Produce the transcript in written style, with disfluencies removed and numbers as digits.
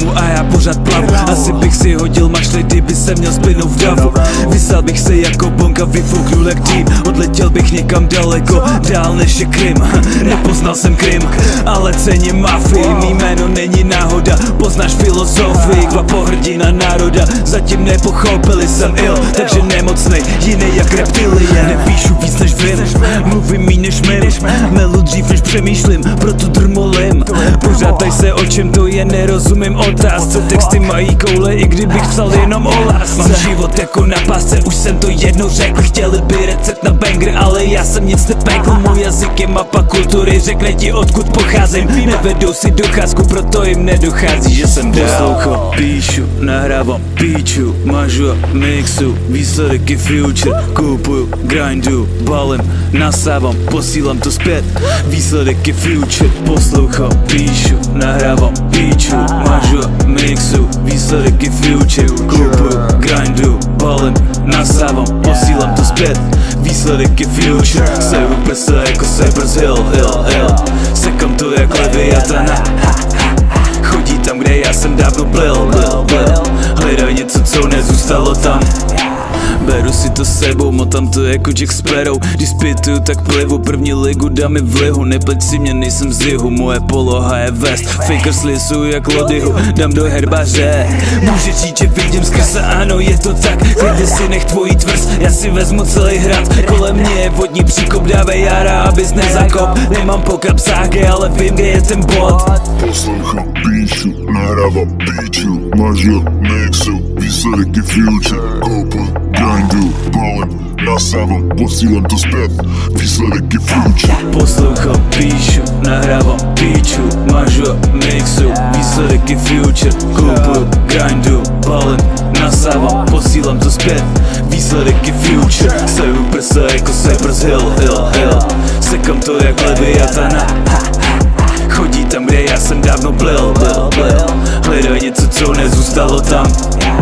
hlavu a já pořád plavu. Asi bych si hodil mašli, kdyby se měl splynout v davu. Vysál bych se jako bonka, vyfouknul jak tým. Odletěl bych někam daleko, dál než je Krym. Nepoznal jsem Krym, ale cením mafii. Mý jméno není náhoda, poznáš filozofii. Kvapo hrdina národa, zatím nepochopili. Jsem ill, takže nemocnej, jiný jak reptilie. Nepíšu víc než vím, mluvím míň než mým. Melu dřív než přemýšlím, proto drmolím. Pořádaj se, o čem to je, nerozumím otázce. Texty mají koule, i kdybych psal jenom o lásce. Mám život jako na pásce, už jsem to jednou řekl. Chtěli by recept na banger, ale já jsem nic nepekl. Můj jazyk je mapa kultury, řekne ti odkud pocházím. Nevedou si docházku, proto jim nedochází, že jsem poslouchám. Píšu, nahrávám, píču, mažu a mixu. Výsledek je future, kupuju, grindu, balím, nasávám, posílám to zpět. Výsledek je future, poslouchám, píšu, nahrávám, píču, mažu a mixu. Výsledek je future, kupuju, grindu, balím, nasávám, posílám to zpět. Výsledek je future, seju prsa jako Cypress Hill. Sekám to jak Leviatana, chodí tam, kde já jsem dávno byl. Hledaj něco, co nezůstalo tam. Beru si to s sebou, motám to jako Jack Sparrow. Když spituju, tak plivu, první ligu dám mi v lihu. Nepleť si mě, nejsem z jihu, moje poloha je vest. Fakers lisuju jak lodyhu, dám do herbaře. Může říct, že vidím skrze, ano je to tak. Klidně si nech tvojí tvrz, já si vezmu celý hrad. Kolem mě je vodní příkop, dávej jara, abys nezakop. Nemám po kapsách, ale vím, kde je ten bod. Poslouchám, píšu, nahrávám, píču, mažu, mixu. Výsledek je future, kopu, grindu, balím, nasávám, posílám to zpět. Výsledek je future. Poslouchám, píšu, nahrávám, píču, mažu a mixu. Výsledek je future, kupuju, grindu, balím, nasávám, posílám to zpět. Výsledek je future, seju prsa jako Cypress Hill. Sekám to jak Leviatana, chodí tam, kde já jsem dávno byl. Hledaj něco, co nezůstalo tam.